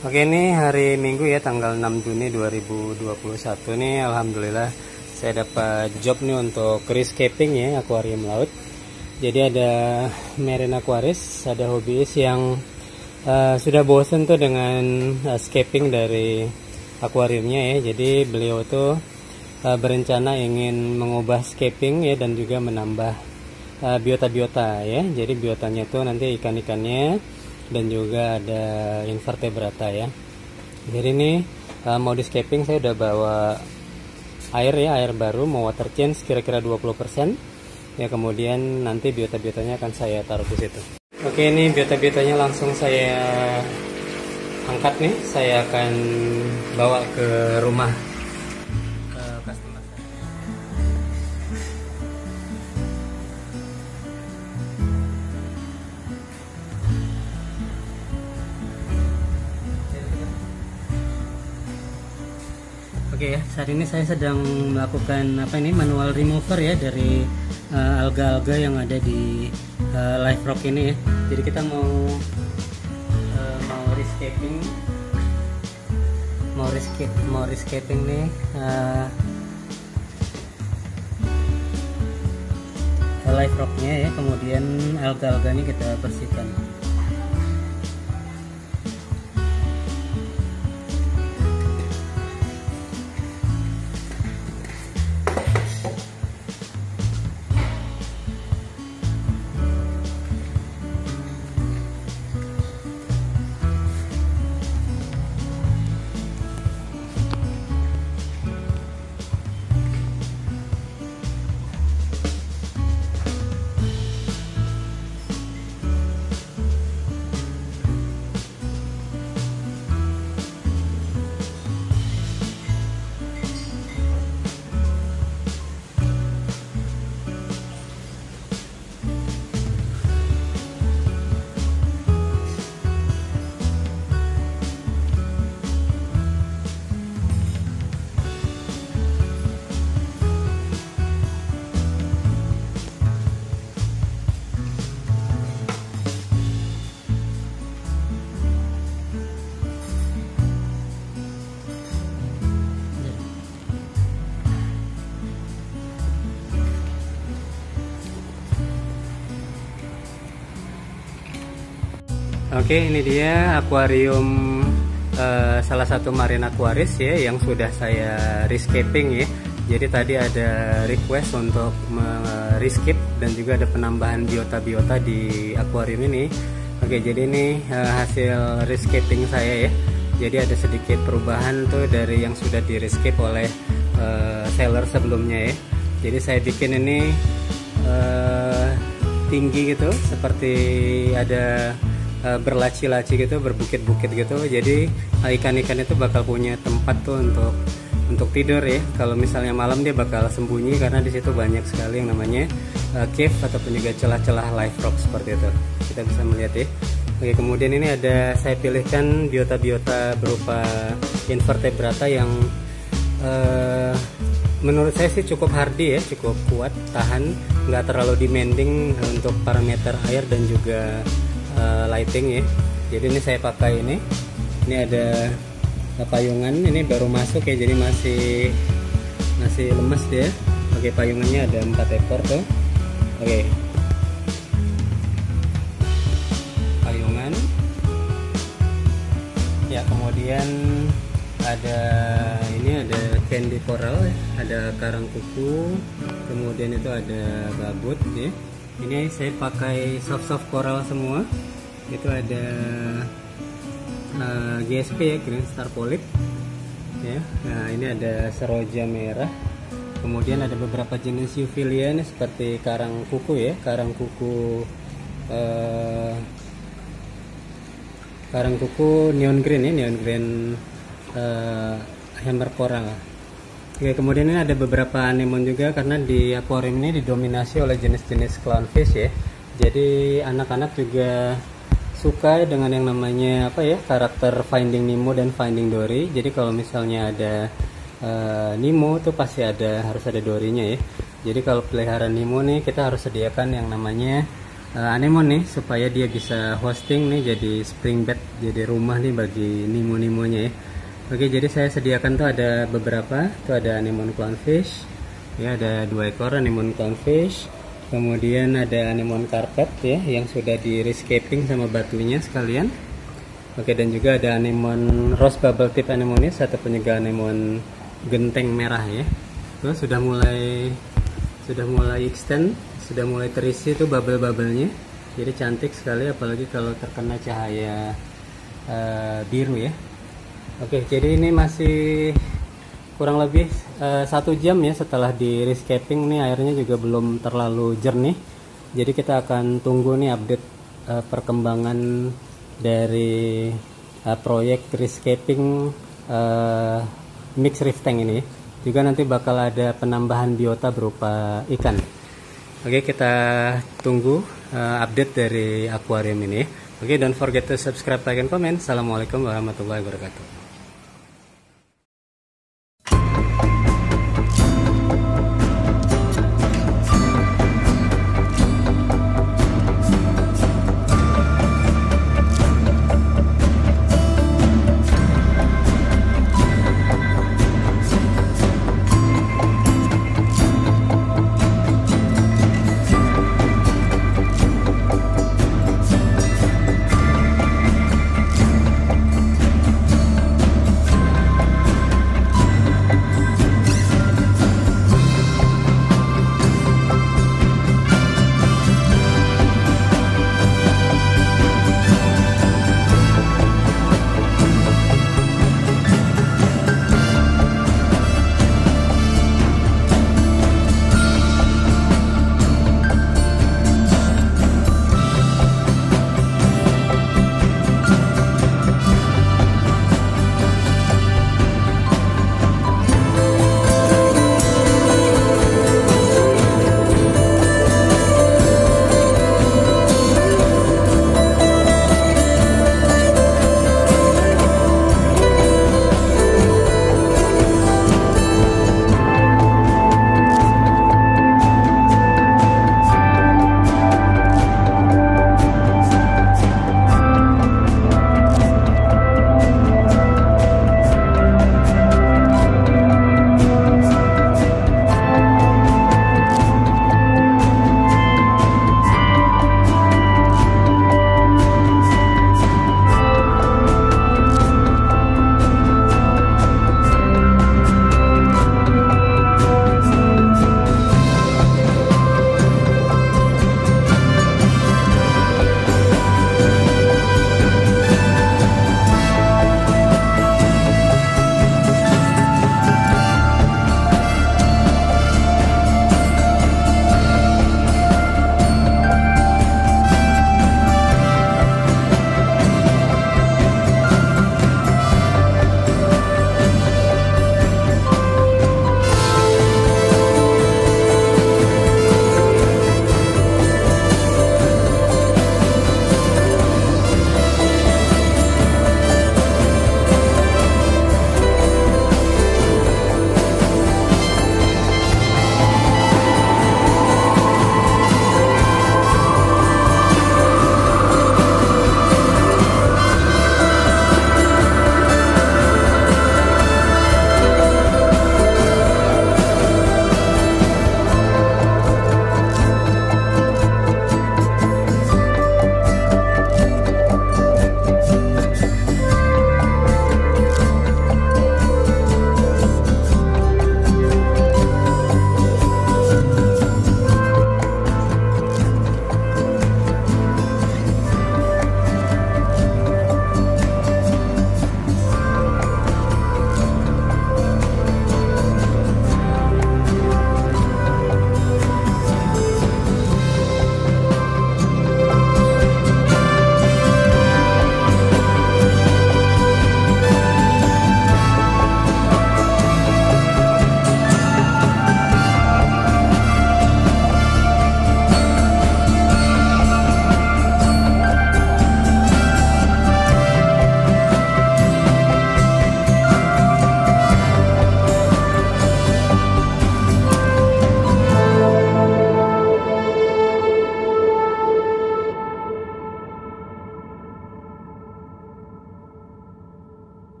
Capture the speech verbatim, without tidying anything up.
Oke, ini hari Minggu ya, tanggal enam Juni dua ribu dua puluh satu nih. Alhamdulillah saya dapat job nih untuk rescaping ya, akuarium laut. Jadi ada marine aquarist, ada hobiis yang uh, sudah bosen tuh dengan uh, scaping dari akuariumnya ya. Jadi beliau tuh uh, berencana ingin mengubah scaping ya, dan juga menambah uh, biota-biota ya. Jadi biotanya tuh nanti ikan-ikannya dan juga ada invertebrata ya. Jadi ini uh, mau di scaping saya udah bawa air ya, air baru, mau water change kira-kira dua puluh persen ya. Kemudian nanti biota-biotanya akan saya taruh di situ. Oke, ini biota-biotanya langsung saya angkat nih, saya akan bawa ke rumah ke customer. Oke ya, saat ini saya sedang melakukan apa ini manual remover ya dari alga-alga uh, yang ada di uh, live rock ini ya. Jadi kita mau uh, mau rescaping, mau rescape, mau rescaping nih uh, live rocknya ya. Kemudian alga-alga ini kita bersihkan. Oke, ini dia akuarium uh, salah satu marine aquarist ya yang sudah saya rescaping ya. Jadi tadi ada request untuk rescape dan juga ada penambahan biota-biota di akuarium ini. Oke, jadi ini uh, hasil rescaping saya ya. Jadi ada sedikit perubahan tuh dari yang sudah di rescape oleh uh, seller sebelumnya ya. Jadi saya bikin ini uh, tinggi gitu, seperti ada berlaci-laci gitu, berbukit-bukit gitu. Jadi ikan-ikan itu bakal punya tempat tuh untuk untuk tidur ya. Kalau misalnya malam dia bakal sembunyi karena di situ banyak sekali yang namanya uh, cave ataupun juga celah-celah live rock seperti itu. Kita bisa melihat ya. Oke, kemudian ini ada saya pilihkan biota-biota berupa invertebrata yang uh, menurut saya sih cukup hardy ya, cukup kuat, tahan, nggak terlalu demanding untuk parameter air dan juga Uh, lighting ya. Jadi ini saya pakai ini ini ada uh, payungan, ini baru masuk ya, jadi masih masih lemes dia. Oke, payungannya ada empat ekor tuh. Oke, payungan ya. Kemudian ada ini ada candy coral ya, ada karang kuku, kemudian itu ada babut ya. Ini saya pakai soft-soft coral semua. Itu ada uh, G S P ya, green star polyp ya. Nah, ini ada seroja merah. Kemudian ada beberapa jenis euphyllia nih, seperti karang kuku ya, karang kuku uh, karang kuku neon green ya, neon green uh, hammer coral. Oke, kemudian ini ada beberapa anemon juga, karena di akuarium ini didominasi oleh jenis-jenis clownfish ya. Jadi anak-anak juga suka dengan yang namanya apa ya, karakter Finding Nemo dan Finding Dory. Jadi kalau misalnya ada uh, Nemo tuh pasti ada, harus ada Dory-nya ya. Jadi kalau pelihara Nemo nih kita harus sediakan yang namanya uh, anemon nih, supaya dia bisa hosting nih, jadi spring bed, jadi rumah nih bagi nemo-nemonya ya. Oke, jadi saya sediakan tuh ada beberapa, tuh ada anemon clownfish ya, ada dua ekor anemon clownfish, kemudian ada anemon carpet ya yang sudah di rescaping sama batunya sekalian. Oke, dan juga ada anemon rose bubble tip anemonis, satu penyegah anemon genteng merah ya. Tuh sudah mulai sudah mulai extend, sudah mulai terisi tuh bubble-bubblenya. Jadi cantik sekali, apalagi kalau terkena cahaya uh, biru ya. Oke, jadi ini masih kurang lebih uh, satu jam ya setelah di rescaping nih, airnya juga belum terlalu jernih. Jadi kita akan tunggu nih update uh, perkembangan dari uh, proyek rescaping uh, mix reef tank ini. Juga nanti bakal ada penambahan biota berupa ikan. Oke, kita tunggu uh, update dari akuarium ini. Oke, don't forget to subscribe, like, and comment. Assalamualaikum warahmatullahi wabarakatuh.